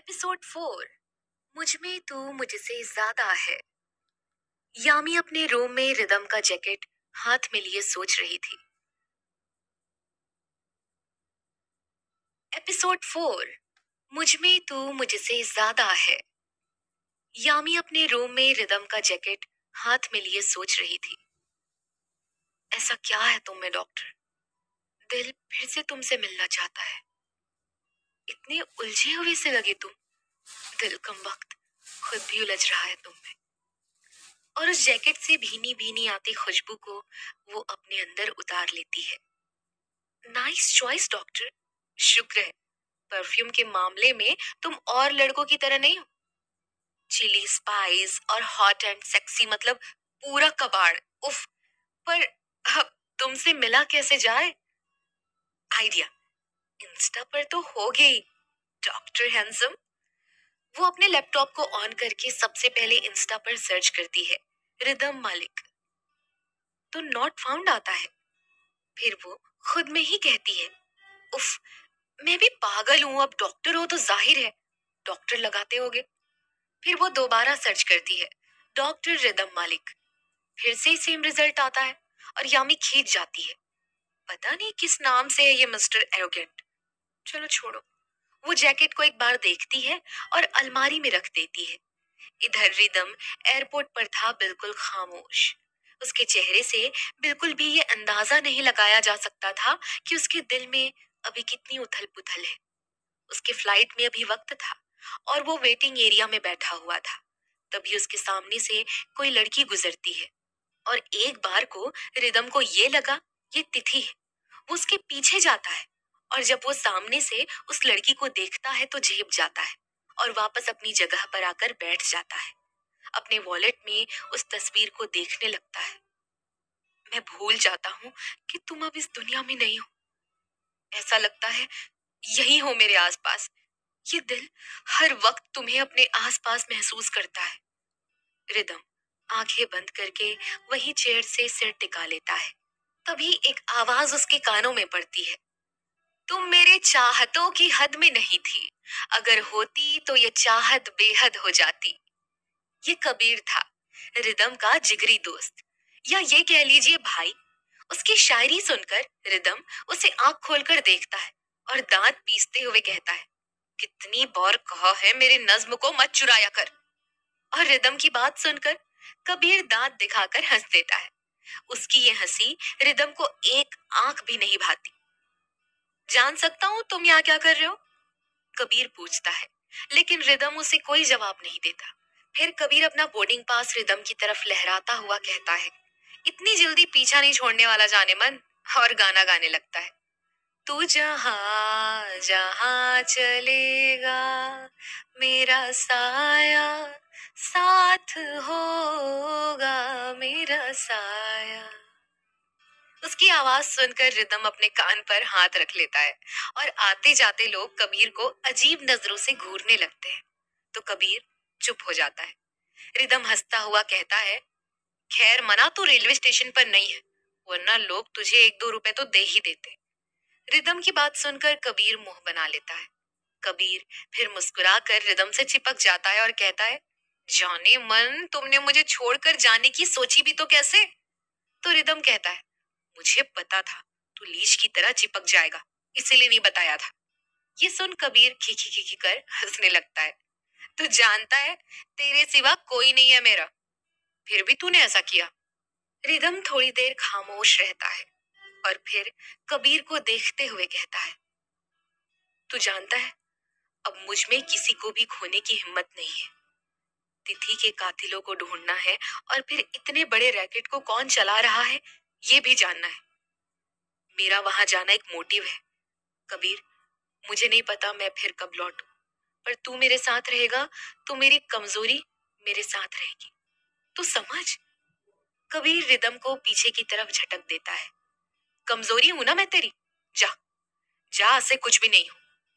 Episode 4। मुझ में तू मुझसे ज्यादा है। यामी अपने रूम में रिदम का जैकेट हाथ में लिए सोच रही थी। एपिसोड 4। मुझ में तू मुझसे ज्यादा है। यामी अपने रूम में रिदम का जैकेट हाथ में लिए सोच रही थी। ऐसा क्या है तुम में डॉक्टर? दिल फिर से तुमसे मिलना चाहता है। इतने उलझे हुए से लगे तुम। दिल कम वक्त खुद भी उलझ रहा है तुम में। और उस जैकेट से भीनी भीनी आती खुशबू को वो अपने अंदर उतार लेती है। Nice choice doctor. शुक्र है परफ्यूम के मामले में तुम और लड़कों की तरह नहीं हो। चिली स्पाइस और हॉट एंड सेक्सी मतलब पूरा कबाड़। उफ। पर अब तुमसे मिला कैसे जाए? आइडिया। इंस्टा पर तो हो गई। Doctor handsome. वो अपने लैपटॉप को ऑन करके सबसे पहले इंस्टा पर सर्च करती है। रिदम मालिक तो नॉट फाउंड आता है। फिर वो खुद में ही कहती है, उफ, मैं भी पागल हूं। अब डॉक्टर हो तो जाहिर है डॉक्टर लगाते होगे। फिर वो दोबारा सर्च करती है, डॉक्टर रिदम मालिक। फिर से सेम रिजल्ट आता है और यामी खींच जाती है। पता नहीं किस नाम से है ये मिस्टर एरोगेंट। चलो छोड़ो। वो जैकेट को एक बार देखती है और अलमारी में रख देती है। इधर रिदम एयरपोर्ट पर था, बिल्कुल खामोश। उसके चेहरे से बिल्कुल भी ये अंदाजा नहीं लगाया जा सकता था कि उसके दिल में अभी कितनी उथल पुथल है। उसके फ्लाइट में अभी वक्त था और वो वेटिंग एरिया में बैठा हुआ था। तभी उसके सामने से कोई लड़की गुजरती है और एक बार को रिदम को ये लगा ये तिथि है। वो उसके पीछे जाता है और जब वो सामने से उस लड़की को देखता है तो झेप जाता है और वापस अपनी जगह पर आकर बैठ जाता है। अपने वॉलेट में उस तस्वीर को देखने लगता है। मैं भूल जाता हूँ कि तुम अब इस दुनिया में नहीं हो। ऐसा लगता है यही हो मेरे आसपास। ये दिल हर वक्त तुम्हें अपने आसपास महसूस करता है। रिदम आंखें बंद करके वही चेयर से सिर टिका लेता है। तभी एक आवाज उसके कानों में पड़ती है, तुम मेरे चाहतों की हद में नहीं थी। अगर होती तो ये चाहत बेहद हो जाती। ये कबीर था, रिदम का जिगरी दोस्त, या ये कह लीजिए भाई। उसकी शायरी सुनकर रिदम उसे आंख खोलकर देखता है और दांत पीसते हुए कहता है, कितनी बार कहा है मेरे नज्म को मत चुराया कर। और रिदम की बात सुनकर कबीर दांत दिखाकर हंस देता है। उसकी ये हंसी रिदम को एक आंख भी नहीं भाती। जान सकता हूँ तुम यहाँ क्या कर रहे हो? कबीर पूछता है, लेकिन रिदम उसे कोई जवाब नहीं देता। फिर कबीर अपना बोर्डिंग पास रिदम की तरफ लहराता हुआ कहता है, इतनी जल्दी पीछा नहीं छोड़ने वाला जाने मन। और गाना गाने लगता है, तू जहां जहां चलेगा मेरा साया साथ होगा मेरा साया। उसकी आवाज सुनकर रिदम अपने कान पर हाथ रख लेता है और आते जाते लोग कबीर को अजीब नजरों से घूरने लगते हैं। तो कबीर चुप हो जाता है। रिदम हंसता हुआ कहता है, खैर मना तो रेलवे स्टेशन पर नहीं है, वरना लोग तुझे 1-2 रुपए तो दे ही देते। रिदम की बात सुनकर कबीर मुंह बना लेता है। कबीर फिर मुस्कुरा कर रिदम से चिपक जाता है और कहता है, जाने मन तुमने मुझे छोड़कर जाने की सोची भी तो कैसे? तो रिदम कहता है, मुझे पता था तू लीच की तरह चिपक जाएगा, इसीलिए नहीं बताया था। ये सुन कबीर खिखी खिखी कर हंसने लगता है। तू जानता है तेरे सिवा कोई नहीं है मेरा, फिर भी तूने ऐसा किया। रिदम थोड़ी देर खामोश रहता है और फिर कबीर को देखते हुए कहता है, तू जानता है अब मुझ में किसी को भी खोने की हिम्मत नहीं है। तिथि के कातिलों को ढूंढना है और फिर इतने बड़े रैकेट को कौन चला रहा है ये भी जानना है। मेरा वहां जाना एक मोटिव है। कबीर, मुझे नहीं पता मैं फिर कब लौटूं, पर तू मेरे साथ रहेगा तो मेरी कमजोरी मेरे साथ रहेगी। तू समझ? कबीर रिदम को पीछे की तरफ झटक देता है। कमजोरी हूं ना मैं तेरी? जा, जा से कुछ भी नहीं हूं।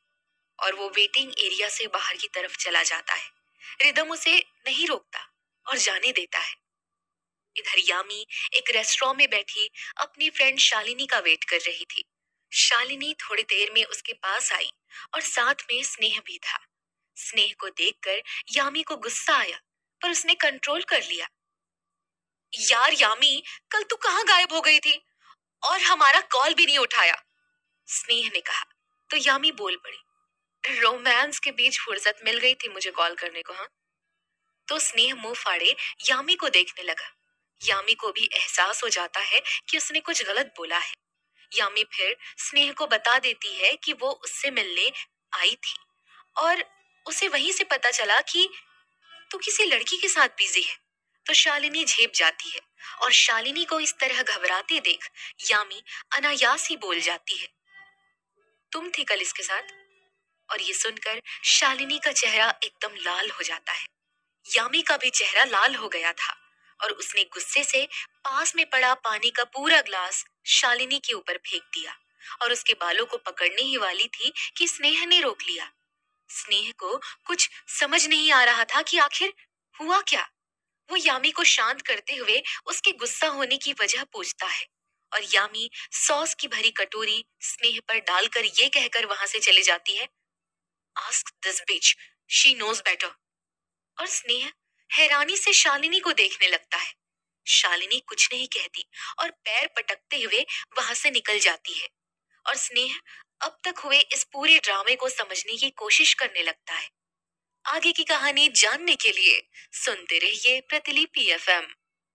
और वो वेटिंग एरिया से बाहर की तरफ चला जाता है। रिदम उसे नहीं रोकता और जाने देता है। इधर यामी एक रेस्टोरेंट में बैठी अपनी फ्रेंड शालिनी का वेट कर रही थी। शालिनी थोड़ी देर में उसके पास आई और साथ में स्नेह भी था। स्नेह को देखकर यामी को गुस्सा आया, पर उसने कंट्रोल कर लिया। यार यामी, कल तू कहाँ गायब हो गई थी और हमारा कॉल भी नहीं उठाया, स्नेह ने कहा। तो यामी बोल पड़ी, रोमांस के बीच फुर्सत मिल गई थी मुझे कॉल करने को। हाँ, तो स्नेह मुंह फाड़े यामी को देखने लगा। यामी को भी एहसास हो जाता है कि उसने कुछ गलत बोला है। यामी फिर स्नेह को बता देती है कि वो उससे मिलने आई थी और उसे वहीं से पता चला कि तू किसी लड़की के साथ बिजी है। तो शालिनी झेप जाती है और शालिनी को इस तरह घबराते देख यामी अनायास ही बोल जाती है, तुम थी कल इसके साथ। और ये सुनकर शालिनी का चेहरा एकदम लाल हो जाता है। यामी का भी चेहरा लाल हो गया था और उसने गुस्से से पास में पड़ा पानी का पूरा ग्लास शालिनी के ऊपर फेंक दिया और उसके बालों को पकड़ने ही वाली थी कि स्नेह ने रोक लिया। स्नेह को कुछ समझ नहीं आ रहा था कि आखिर हुआ क्या। वो यामी को शांत करते हुए उसके गुस्सा होने की वजह पूछता है और यामी सॉस की भरी कटोरी स्नेह पर डालकर ये कहकर वहां से चली जाती है, ask this bitch, she knows better. और स्नेह हैरानी से शालिनी को देखने लगता है। शालिनी कुछ नहीं कहती और पैर पटकते हुए वहां से निकल जाती है और स्नेह अब तक हुए इस पूरे ड्रामे को समझने की कोशिश करने लगता है। आगे की कहानी जानने के लिए सुनते रहिए प्रतिलिपि एफएम।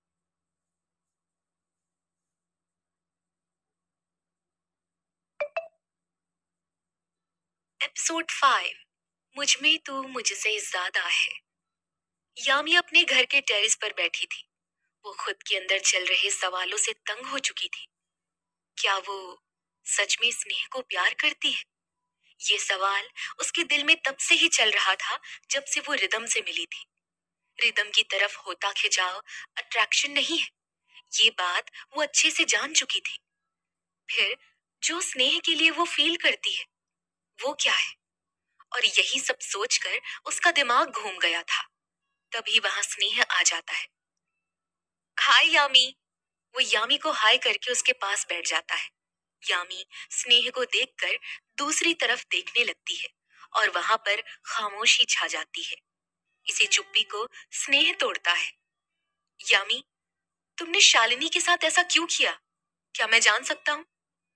एपिसोड 5, मुझमें तू मुझसे ज्यादा है। यामी अपने घर के टेरेस पर बैठी थी। वो खुद के अंदर चल रहे सवालों से तंग हो चुकी थी। क्या वो सच में स्नेह को प्यार करती है? ये सवाल उसके दिल में तब से ही चल रहा था जब से वो रिदम से मिली थी। रिदम की तरफ होता खिंचाव अट्रैक्शन नहीं है, ये बात वो अच्छे से जान चुकी थी। फिर जो स्नेह के लिए वो फील करती है वो क्या है? और यही सब सोचकर उसका दिमाग घूम गया था। तभी वहां स्नेह आ जाता है। हाय यामी। वो यामी को हाय करके उसके पास बैठ जाता है। यामी स्नेह को देखकर दूसरी तरफ देखने लगती है और वहां पर खामोशी छा जाती है। इसी चुप्पी को स्नेह तोड़ता है। यामी, तुमने शालिनी के साथ ऐसा क्यों किया? क्या मैं जान सकता हूँ?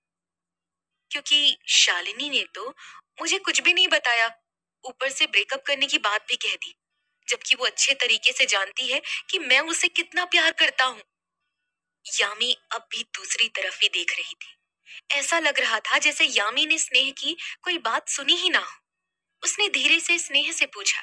क्योंकि शालिनी ने तो मुझे कुछ भी नहीं बताया, ऊपर से ब्रेकअप करने की बात भी कह दी, जबकि वो अच्छे तरीके से जानती है कि मैं उसे कितना प्यार करता हूँ। यामी अब भी दूसरी तरफ ही देख रही थी। ऐसा लग रहा था जैसे यामी ने स्नेह की कोई बात सुनी ही ना हो। उसने धीरे से स्नेह से पूछा,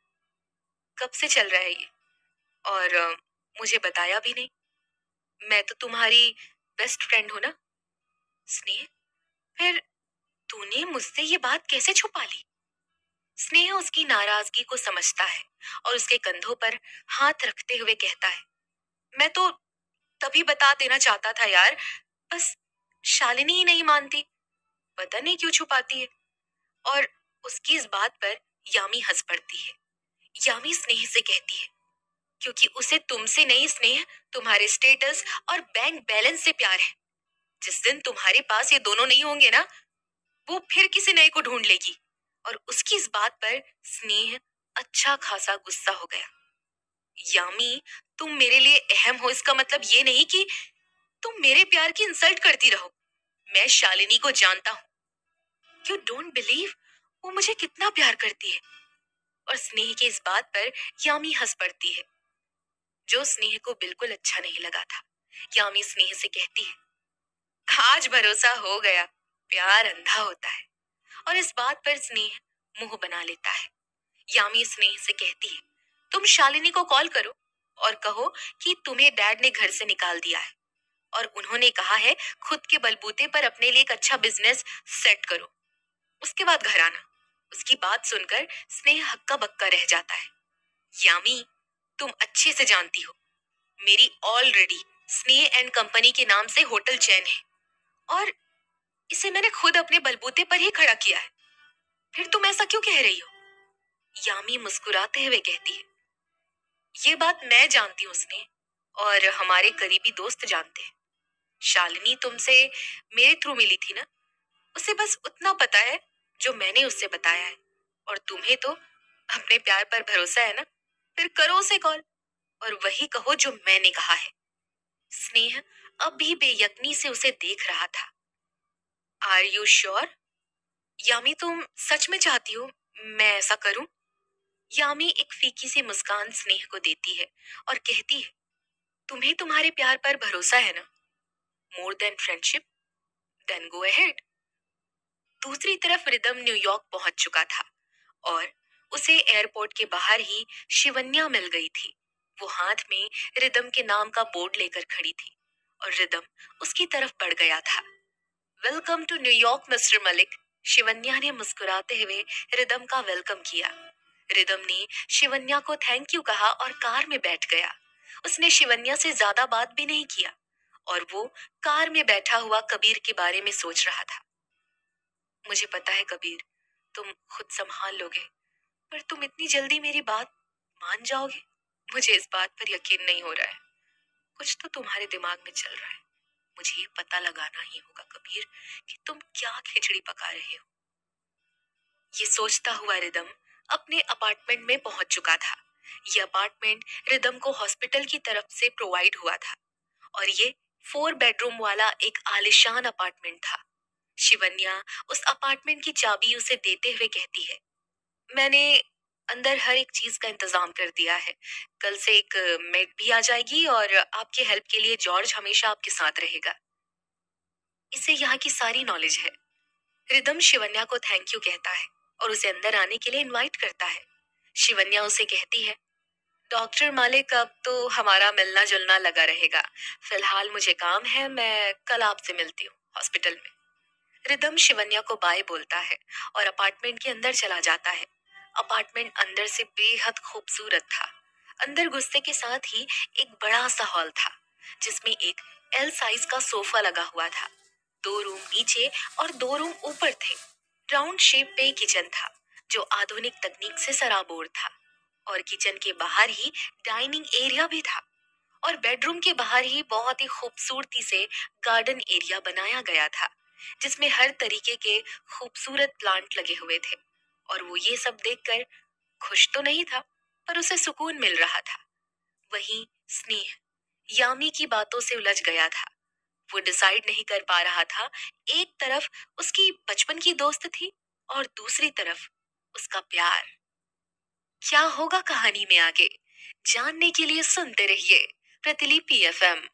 कब से चल रहा है ये? और मुझे बताया भी नहीं। मैं तो तुम्हारी बेस्ट फ्रेंड हूं ना। स्नेह, फिर तूने मुझसे ये बात कैसे छुपा ली? स्नेह उसकी नाराजगी को समझता है और उसके कंधों पर हाथ रखते हुए कहता है, मैं तो तभी बता देना चाहता था यार, बस शालिनी ही नहीं मानती, पता नहीं क्यों छुपाती है। और उसकी इस बात पर यामी हंस पड़ती है। यामी स्नेह से कहती है, क्योंकि उसे तुमसे नहीं स्नेह, तुम्हारे स्टेटस और बैंक बैलेंस से प्यार है। जिस दिन तुम्हारे पास ये दोनों नहीं होंगे ना, वो फिर किसी नए को ढूंढ लेगी। और उसकी इस बात पर स्नेह अच्छा खासा गुस्सा हो गया। यामी, तुम मेरे लिए अहम हो इसका मतलब ये नहीं कि तुम मेरे प्यार की इंसल्ट करती रहो। मैं शालिनी को जानता हूँ। यू डोंट बिलीव वो मुझे कितना प्यार करती है। और स्नेह की इस बात पर यामी हंस पड़ती है, जो स्नेह को बिल्कुल अच्छा नहीं लगा था। यामी स्नेह से कहती है, आज भरोसा हो गया, प्यार अंधा होता है। और इस बात पर स्नेह मुंह बना लेता है। यामी स्नेह से कहती है, तुम शालिनी को कॉल करो और कहो कि तुम्हें डैड ने घर से निकाल दिया है और उन्होंने कहा है खुद के बलबूते पर अपने लिए एक अच्छा बिजनेस सेट करो, उसके बाद घर आना। उसकी बात सुनकर स्नेह हक्का बक्का रह जाता है। यामी, तुम अच्छे से जानती हो मेरी ऑलरेडी स्नेह एंड कंपनी के नाम से होटल चेन है और इसे मैंने खुद अपने बलबूते पर ही खड़ा किया है। फिर तुम ऐसा क्यों कह रही हो? यामी मुस्कुराते हुए कहती है, ये बात मैं जानती हूँ स्नेह, और हमारे करीबी दोस्त जानते हैं। शालिनी तुमसे मेरे थ्रू मिली थी ना, उसे बस उतना पता है जो मैंने उससे बताया है। और तुम्हें तो अपने प्यार पर भरोसा है ना? फिर करो उसे कॉल और वही कहो जो मैंने कहा है। स्नेह अब भी बेयकीनी से उसे देख रहा था। Are you sure? यामी, तुम सच में चाहती हो मैं ऐसा करूं? यामी एक फीकी सी मुस्कान स्नेह को देती है और कहती है, तुम्हें तुम्हारे प्यार पर भरोसा है ना? More than friendship? Then go ahead. दूसरी तरफ रिदम न्यूयॉर्क पहुंच चुका था और उसे एयरपोर्ट के बाहर ही शिवन्या मिल गई थी। वो हाथ में रिदम के नाम का बोर्ड लेकर खड़ी थी और रिदम उसकी तरफ बढ़ गया था। Welcome to New York mister Malik. Shivanya ने मुस्कुराते हुए रिदम का वेलकम किया। रिदम ने शिवन्या को थैंक यू कहा और कार में बैठ गया। उसने शिवन्या से ज्यादा बात भी नहीं किया और वो कार में बैठा हुआ कबीर के बारे में सोच रहा था। मुझे पता है कबीर, तुम खुद संभाल लोगे, पर तुम इतनी जल्दी मेरी बात मान जाओगे? मुझे इस बात पर यकीन नहीं हो रहा है। कुछ तो तुम्हारे दिमाग में चल रहा है। मुझे ये पता लगाना ही होगा कबीर कि तुम क्या खिचड़ी पका रहे हो। ये सोचता हुआ रिदम अपने अपार्टमेंट में पहुंच चुका था। ये अपार्टमेंट रिदम को हॉस्पिटल की तरफ से प्रोवाइड हुआ था और ये 4 बेडरूम वाला एक आलिशान अपार्टमेंट था। शिवन्या उस अपार्टमेंट की चाबी उसे देते हुए कहती है, मैंने अंदर हर एक चीज का इंतजाम कर दिया है। कल से एक मेड भी आ जाएगी और आपके हेल्प के लिए जॉर्ज हमेशा आपके साथ रहेगा। इसे यहाँ की सारी नॉलेज है। रिदम शिवन्या को थैंक यू कहता है और उसे अंदर आने के लिए इनवाइट करता है। शिवन्या उसे कहती है, डॉक्टर मालिक, अब तो हमारा मिलना जुलना लगा रहेगा। फिलहाल मुझे काम है, मैं कल आपसे मिलती हूँ हॉस्पिटल में। रिदम शिवन्या को बाय बोलता है और अपार्टमेंट के अंदर चला जाता है। अपार्टमेंट अंदर से बेहद खूबसूरत था। अंदर घुसते के साथ ही एक बड़ा सा हॉल था जिसमें एक एल साइज का सोफा लगा हुआ था। 2 रूम नीचे और 2 रूम ऊपर थे। राउंड शेप पे किचन था जो आधुनिक तकनीक से सराबोर था और किचन के बाहर ही डाइनिंग एरिया भी था और बेडरूम के बाहर ही बहुत ही खूबसूरती से गार्डन एरिया बनाया गया था जिसमें हर तरीके के खूबसूरत प्लांट लगे हुए थे। और वो ये सब देखकर खुश तो नहीं था, पर उसे सुकून मिल रहा था। वहीं स्नेह यामी की बातों से उलझ गया था। वो डिसाइड नहीं कर पा रहा था। एक तरफ उसकी बचपन की दोस्त थी और दूसरी तरफ उसका प्यार। क्या होगा कहानी में आगे, जानने के लिए सुनते रहिए प्रतिलिपि एफएम।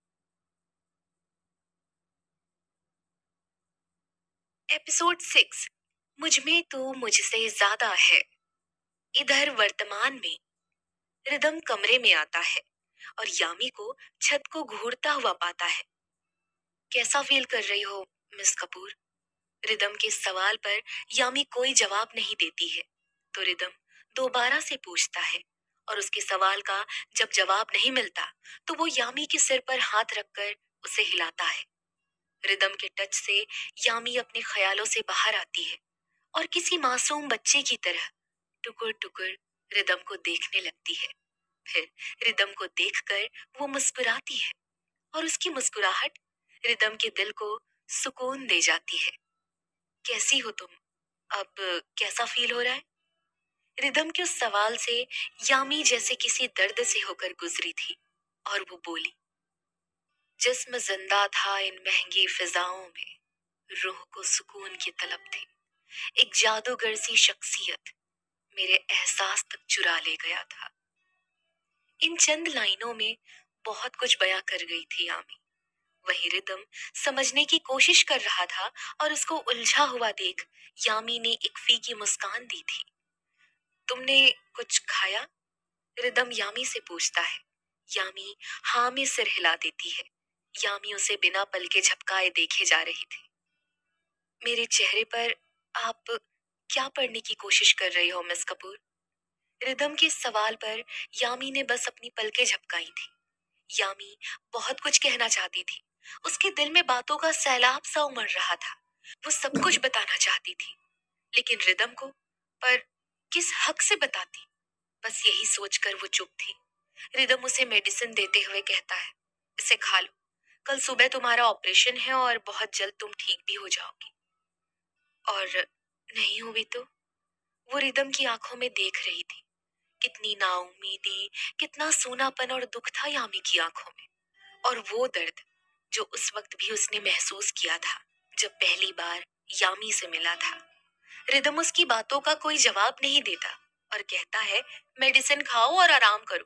एपिसोड 6, मुझमें तो मुझसे ज्यादा है। इधर वर्तमान में रिदम कमरे में आता है और यामी को छत को घूरता हुआ पाता है। कैसा फील कर रही हो मिस कपूर? रिदम के सवाल पर यामी कोई जवाब नहीं देती है तो रिदम दोबारा से पूछता है और उसके सवाल का जब जवाब नहीं मिलता तो वो यामी के सिर पर हाथ रखकर उसे हिलाता है। रिदम के टच से यामी अपने ख्यालों से बाहर आती है और किसी मासूम बच्चे की तरह टुकुर टुकुर रिदम को देखने लगती है। फिर रिदम को देखकर वो मुस्कुराती है और उसकी मुस्कुराहट रिदम के दिल को सुकून दे जाती है। कैसी हो तुम? अब कैसा फील हो रहा है? रिदम के उस सवाल से यामी जैसे किसी दर्द से होकर गुजरी थी और वो बोली, जिस्म जिंदा था इन महंगी फिजाओं में, रूह को सुकून की तलब थी। एक जादूगर सी शख्सियत मेरे एहसास तक चुरा ले गया था। इन चंद लाइनों में बहुत कुछ बयां कर गई थी यामी। वही रिदम समझने की कोशिश कर रहा था और उसको उलझा हुआ देख यामी ने एक फीकी मुस्कान दी थी। तुमने कुछ खाया? रिदम यामी से पूछता है। यामी हाँ में सिर हिला देती है। यामी उसे बिना पल के झपकाए देखे जा रही थी। मेरे चेहरे पर आप क्या पढ़ने की कोशिश कर रही हो मिस कपूर? रिदम के सवाल पर यामी ने बस अपनी पलकें झपकाई थी। यामी बहुत कुछ कहना चाहती थी। उसके दिल में बातों का सैलाब सा उमड़ रहा था। वो सब कुछ बताना चाहती थी, लेकिन रिदम को, पर किस हक से बताती? बस यही सोचकर वो चुप थी। रिदम उसे मेडिसिन देते हुए कहता है, इसे खा लो। कल सुबह तुम्हारा ऑपरेशन है और बहुत जल्द तुम ठीक भी हो जाओगी। और नहीं हुई तो? वो रिदम की आंखों में देख रही थी। कितनी नाउम्मीदी, कितना सूनापन और दुख था यामी की आंखों में। और वो दर्द जो उस वक्त भी उसने महसूस किया था जब पहली बार यामी से मिला था। रिदम उसकी बातों का कोई जवाब नहीं देता और कहता है, मेडिसिन खाओ और आराम करो,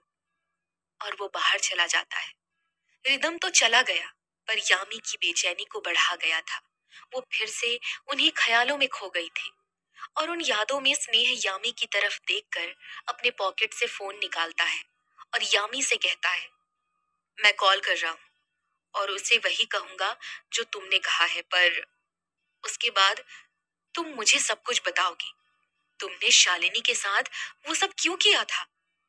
और वो बाहर चला जाता है। रिदम तो चला गया, पर यामी की बेचैनी को बढ़ा गया था। वो फिर से उन्हीं ख्यालों में खो गई थी, और उन यादों में स्नेह यामी की तरफ देखकर अपने पॉकेट से फोन निकालता है और यामी से कहता है, मैं कॉल कर रहा हूँ और उसे वही कहूंगा जो तुमने कहा है, पर उसके बाद तुम मुझे सब कुछ बताओगी। तुमने शालिनी के साथ वो सब क्यों किया था?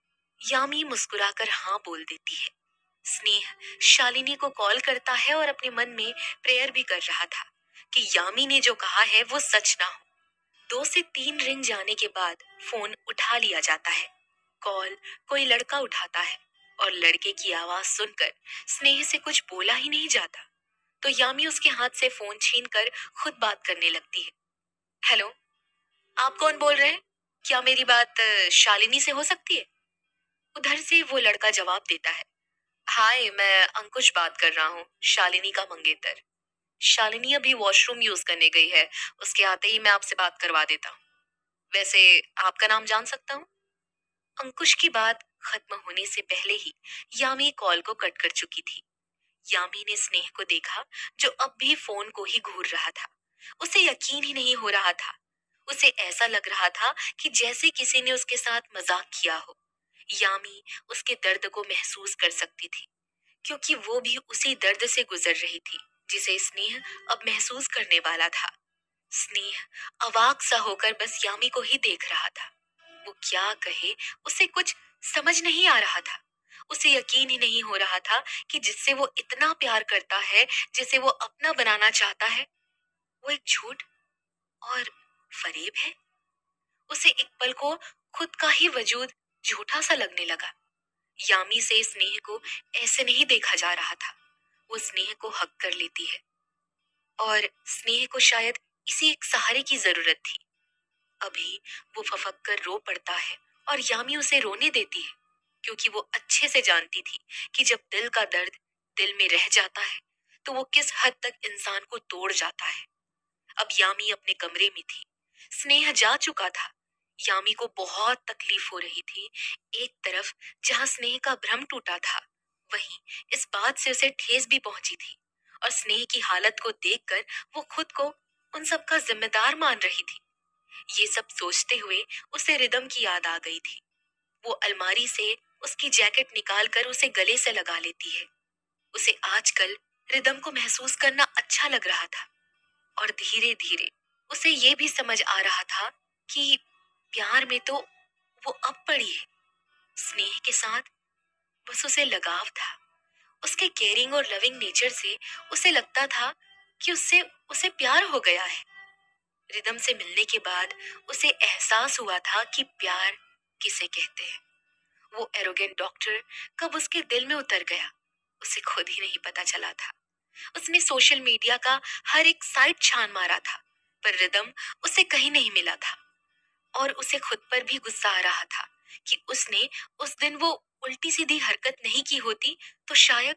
यामी मुस्कुराकर हाँ बोल देती है। स्नेह शालिनी को कॉल करता है और अपने मन में प्रेयर भी कर रहा था कि यामी ने जो कहा है वो सच ना हो। 2 से 3 रिंग जाने के बाद फोन उठा लिया जाता है। कॉल कोई लड़का उठाता है और लड़के की आवाज सुनकर स्नेह से कुछ बोला ही नहीं जाता, तो यामी उसके हाथ से फोन छीनकर खुद बात करने लगती है। हेलो, आप कौन बोल रहे हैं? क्या मेरी बात शालिनी से हो सकती है? उधर से वो लड़का जवाब देता है, हाय, मैं अंकुश बात कर रहा हूँ, शालिनी का मंगेतर। शालिनी अभी वॉशरूम यूज करने गई है, उसके आते ही मैं आपसे बात करवा देता हूँ। वैसे आपका नाम जान सकता हूँ? अंकुश की बात खत्म होने से पहले ही यामी कॉल को कट कर चुकी थी। यामी ने स्नेह को देखा, जो अब भी फोन को ही घूर रहा था। उसे यकीन ही नहीं हो रहा था। उसे ऐसा लग रहा था कि जैसे किसी ने उसके साथ मजाक किया हो। यामी उसके दर्द को महसूस कर सकती थी, क्योंकि वो भी उसी दर्द से गुजर रही थी जिसे स्नेह अब महसूस करने वाला था। स्नेह अवाक सा होकर बस यामी को ही देख रहा था। वो क्या कहे, उसे कुछ समझ नहीं आ रहा था। उसे यकीन ही नहीं हो रहा था कि जिससे वो इतना प्यार करता है, जिसे वो अपना बनाना चाहता है, वो एक झूठ और फरेब है। उसे एक पल को खुद का ही वजूद झूठा सा लगने लगा। यामी से स्नेह को ऐसे नहीं देखा जा रहा था। वो स्नेह को हक कर लेती है, और स्नेह को शायद इसी एक सहारे की जरूरत थी। अभी वो फफक कर रो पड़ता है और यामी उसे रोने देती है, क्योंकि वो अच्छे से जानती थी कि जब दिल का दर्द दिल में रह जाता है तो वो किस हद तक इंसान को तोड़ जाता है। अब यामी अपने कमरे में थी। स्नेह जा चुका था। यामी को बहुत तकलीफ हो रही थी। एक तरफ जहां स्नेह का भ्रम टूटा था, वहीं इस बात से उसे ठेस भी पहुंची थी, और स्नेह की हालत को देखकर वो खुद को उन सब का जिम्मेदार मान रही थी। ये सब सोचते हुए उसे रिदम की याद आ गई थी। वो अलमारी से उसकी जैकेट निकालकर उसे गले से लगा लेती है। उसे आजकल रिदम को महसूस करना अच्छा लग रहा था, और धीरे धीरे उसे ये भी समझ आ रहा था कि प्यार में तो वो अब पड़ी है। स्नेह के साथ बस उसे लगाव था। उसके केयरिंग और लविंग नेचर से उसे लगता था कि उससे उसे प्यार हो गया है। रिदम से मिलने के बाद उसे एहसास हुआ था कि प्यार किसे कहते हैं। वो एरोगेंट डॉक्टर कब उसके दिल में उतर गया, उसे खुद ही नहीं पता चला था। उसने सोशल मीडिया का हर एक साइट छान मारा था, पर रिदम उसे कहीं नहीं मिला था। और उसे खुद पर भी गुस्सा आ रहा था कि उसने उस दिन वो उल्टी सीधी हरकत नहीं की होती तो शायद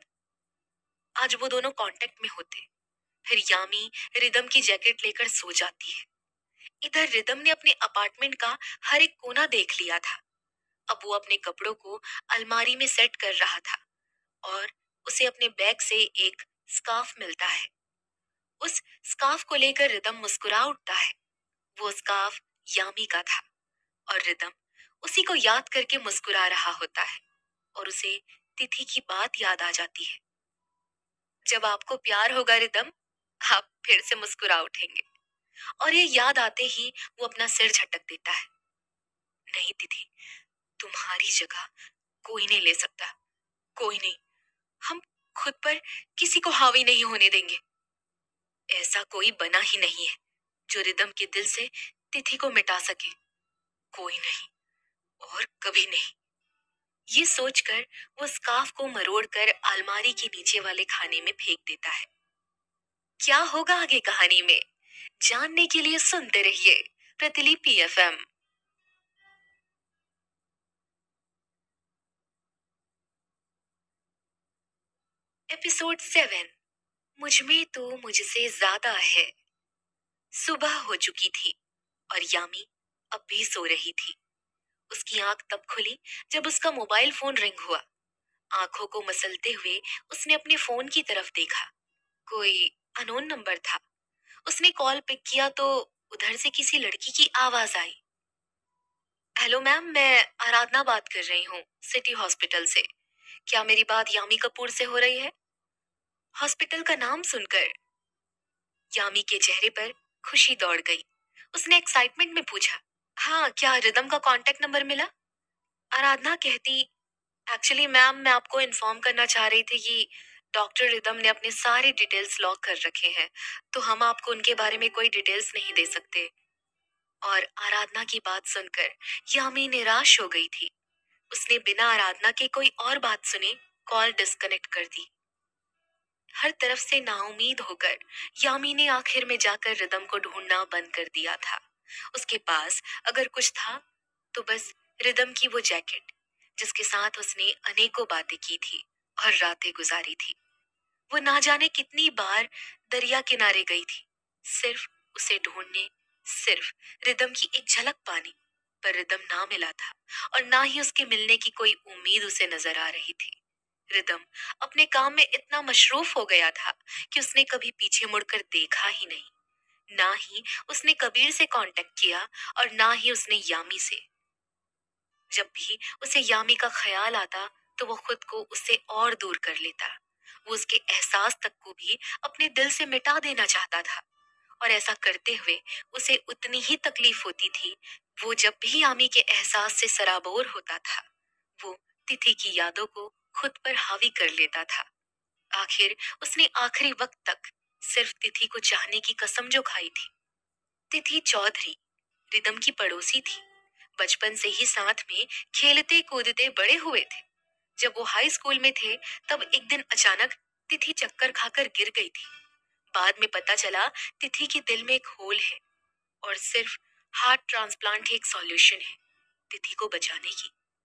आज वो दोनों कांटेक्ट में होते। फिर यामी रिदम की जैकेट लेकर सो जाती है। इधर रिदम ने अपने अपार्टमेंट का हर एक कोना देख लिया था। अब वो अपने कपड़ों को अलमारी में सेट कर रहा था, और उसे अपने बैग से एक स्कार्फ मिलता है। उस स्कार्फ को लेकर रिदम मुस्कुरा उठता है। वो स्कार्फ यामी का था, और रिदम उसी को याद करके मुस्कुरा रहा होता है, और उसे तिथि की बात याद आ जाती है। जब आपको प्यार होगा रिदम, आप फिर से मुस्कुरा उठेंगे। और ये याद आते ही वो अपना सिर झटक देता है। नहीं तिथि, तुम्हारी जगह कोई नहीं ले सकता, कोई नहीं। हम खुद पर किसी को हावी नहीं होने देंगे। ऐसा कोई बना ही नहीं है जो रिदम के दिल से तिथि को मिटा सके। कोई नहीं, और कभी नहीं। ये सोचकर वो स्कार्फ को मरोड़कर अलमारी के नीचे वाले खाने में फेंक देता है। क्या होगा आगे कहानी में, जानने के लिए सुनते रहिए प्रतिलिपि एफएम। एपिसोड 7। मुझमें तो मुझसे ज्यादा है। सुबह हो चुकी थी और यामी अब भी सो रही थी। उसकी आंख तब खुली जब उसका मोबाइल फोन रिंग हुआ। आंखों को मसलते हुए उसने अपने फोन की तरफ देखा। कोई अनोन नंबर था। उसने कॉल पिक किया तो उधर से किसी लड़की की आवाज आई। हेलो मैम, मैं आराधना बात कर रही हूँ, सिटी हॉस्पिटल से। क्या मेरी बात यामी कपूर से हो रही है? हॉस्पिटल का नाम सुनकर यामी के चेहरे पर खुशी दौड़ गई। उसने एक्साइटमेंट में पूछा, हाँ, क्या रिदम का कांटेक्ट नंबर मिला? आराधना कहती, एक्चुअली मैम, मैं आपको इन्फॉर्म करना चाह रही थी कि डॉक्टर रिदम ने अपने सारे डिटेल्स लॉक कर रखे हैं, तो हम आपको उनके बारे में कोई डिटेल्स नहीं दे सकते। और आराधना की बात सुनकर यामी निराश हो गई थी। उसने बिना आराधना के कोई और बात सुने कॉल डिस्कनेक्ट कर दी। हर तरफ से नाउम्मीद होकर यामी ने आखिर में जाकर रिदम को ढूंढना बंद कर दिया था। उसके पास अगर कुछ था तो बस रिदम की वो जैकेट, जिसके साथ उसने अनेकों बातें की थी और रातें गुजारी थी। वो ना जाने कितनी बार दरिया किनारे गई थी, सिर्फ उसे ढूंढने, सिर्फ रिदम की एक झलक पाने। पर रिदम ना मिला था और ना ही उसके मिलने की कोई उम्मीद उसे नजर आ रही थी। रिदम अपने काम में इतना मशरूफ हो गया था कि उसने कभी पीछे मुड़कर देखा ही नहीं। ना ही उसने कबीर से कांटेक्ट किया और ना ही उसने यामी से। जब भी उसे यामी का ख्याल आता तो वो खुद को उससे और दूर कर लेता। वो उसके एहसास तक को भी अपने दिल से मिटा देना चाहता था। और ऐसा करते हुए उसे उतनी ही तकलीफ होती थी। वो जब भी यामी के एहसास से सराबोर होता था, वो तिथि की यादों को खुद पर हावी कर लेता था। आखिर उसने आखिरी वक्त तक सिर्फ तिथि को चाहने की कसम जो खाई थी। तिथि चौधरी रिदम की पड़ोसी थी। बचपन से ही साथ में खेलते कूदते बड़े हुए थे। जब वो हाई स्कूल में थे तब एक दिन अचानक तिथि चक्कर खाकर गिर गई थी। बाद में पता चला तिथि के दिल में एक होल है और सिर्फ हार्ट ट्रांसप्लांट ही एक सॉल्यूशन है तिथि को बचाने की।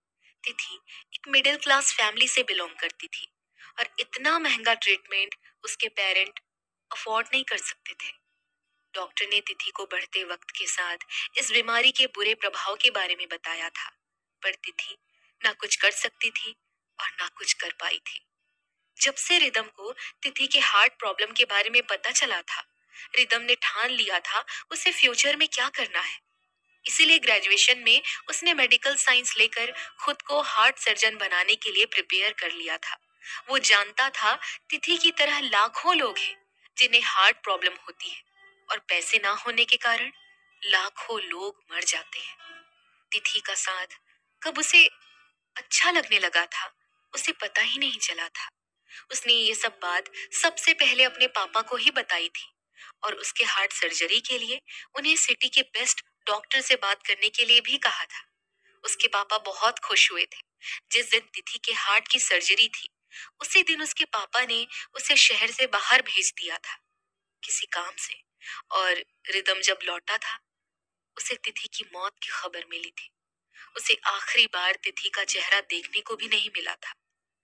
तिथि एक मिडिल क्लास फैमिली से बिलोंग करती थी और इतना महंगा ट्रीटमेंट उसके पेरेंट अफोर्ड नहीं कर सकते थे। डॉक्टर ने तिथि को बढ़ते वक्त के साथ इस बीमारी के बुरे प्रभाव के बारे में बताया था, पर तिथि ना कुछ कर सकती थी और ना कुछ कर पाई थी। जब से रिदम को तिथि के हार्ट प्रॉब्लम के बारे में पता चला था, रिदम ने ठान लिया था उसे फ्यूचर में क्या करना है। इसीलिए ग्रेजुएशन में उसने मेडिकल साइंस लेकर खुद को हार्ट सर्जन बनाने के लिए प्रिपेयर कर लिया था। वो जानता था तिथि की तरह लाखों लोग हैं जिन्हें हार्ट प्रॉब्लम होती है और पैसे ना होने के कारण लाखों लोग मर जाते हैं। तिथि का साथ कब उसे अच्छा लगने लगा था उसे पता ही नहीं चला था। उसने ये सब बात सबसे पहले अपने पापा को ही बताई थी और उसके हार्ट सर्जरी के लिए उन्हें सिटी के बेस्ट डॉक्टर से बात करने के लिए भी कहा था। उसके पापा बहुत खुश हुए थे। जिस दिन तिथि के हार्ट की सर्जरी थी, उसी दिन उसके पापा ने उसे शहर से बाहर भेज दिया था किसी काम से। और रिदम जब लौटा था, उसे तिथि की मौत की खबर मिली थी। उसे आखिरी बार तिथि का चेहरा देखने को भी नहीं मिला था।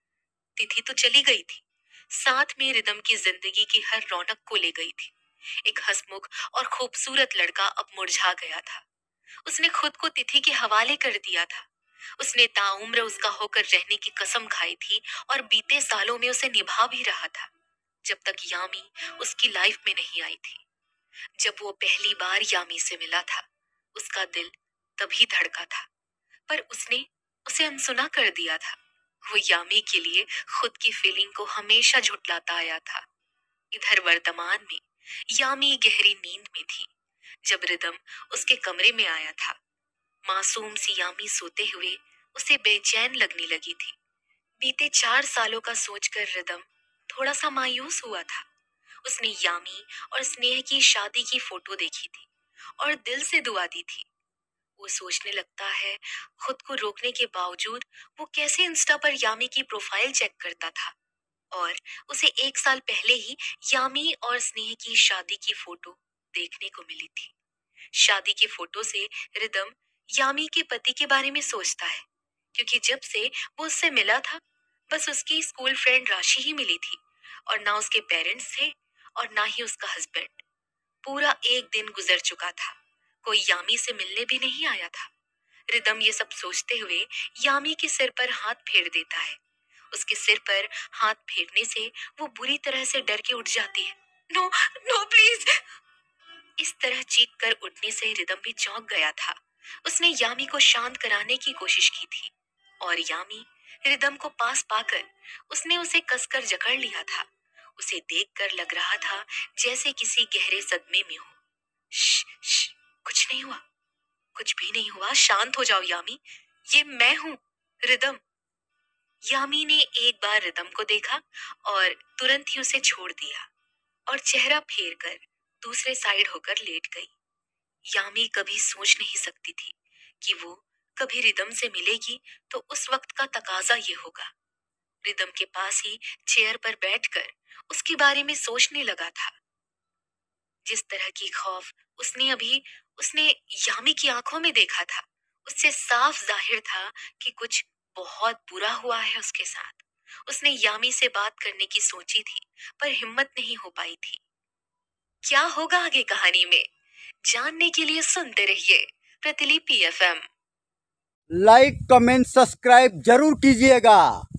तिथि तो चली गई थी, साथ में रिदम की जिंदगी की हर रौनक को ले गई थी। एक हंसमुख और खूबसूरत लड़का अब मुरझा गया था। उसने खुद को तिथि के हवाले कर दिया था। उसने ताउम्र उसका होकर रहने की कसम खाई थी और बीते सालों में उसे निभा भी रहा था, जब तक यामी उसकी लाइफ में नहीं आई थी। जब वो पहली बार यामी से मिला था, उसका दिल तभी धड़का था, पर उसने उसे अनसुना कर दिया था। वो यामी के लिए खुद की फीलिंग को हमेशा झुठलाता आया था। इधर वर्तमान में यामी गहरी नींद में थी जब रिदम उसके कमरे में आया था। मासूम सी यामी सोते हुए उसे बेचैन लगने लगी थी। बीते 4 सालों का सोचकर रिदम थोड़ा सा मायूस हुआ था। उसने यामी और स्नेह की शादी की फोटो देखी थी और दिल से दुआ दी थी। वो सोचने लगता है खुद को रोकने के बावजूद वो कैसे इंस्टा पर यामी की प्रोफाइल चेक करता था और उसे 1 साल पहले ही यामी और स्नेह की शादी की फोटो देखने को मिली थी। शादी की फोटो से रिदम यामी के पति के बारे में सोचता है, क्योंकि जब से वो उससे मिला था बस उसकी स्कूल फ्रेंड राशि ही मिली थी और ना उसके पेरेंट्स थे और ना ही उसका हस्बैंड। पूरा एक दिन गुजर चुका था, कोई यामी से मिलने भी नहीं आया था। रिदम ये सब सोचते हुए यामी के सिर पर हाथ फेर देता है। उसके सिर पर हाथ फेरने से वो बुरी तरह से डर के उठ जाती है। No no please. इस तरह चीख कर उठने से रिदम भी चौंक गया था। उसने यामी को शांत कराने की कोशिश की थी और यामी रिदम को पास पाकर उसने उसे कसकर जकड़ लिया था। उसे देखकर लग रहा था जैसे किसी गहरे सदमे में हो। श्श, कुछ नहीं हुआ, कुछ भी नहीं हुआ, शांत हो जाओ यामी, ये मैं हूं, रिदम। यामी ने एक बार रिदम को देखा और तुरंत ही उसे छोड़ दिया और चेहरा फेर कर दूसरे साइड होकर लेट गई। यामी कभी सोच नहीं सकती थी कि वो कभी रिदम से मिलेगी तो उस वक्त का तकाजा ये होगा। रिदम के पास ही चेयर पर बैठकर उसके बारे में सोचने लगा था। जिस तरह की खौफ उसने यामी की आंखों में देखा था, उससे साफ जाहिर था कि कुछ बहुत बुरा हुआ है उसके साथ। उसने यामी से बात करने की सोची थी पर हिम्मत नहीं हो पाई थी। क्या होगा आगे कहानी में, जानने के लिए सुनते रहिए प्रतिलिपि एफएम। लाइक कमेंट सब्सक्राइब जरूर कीजिएगा।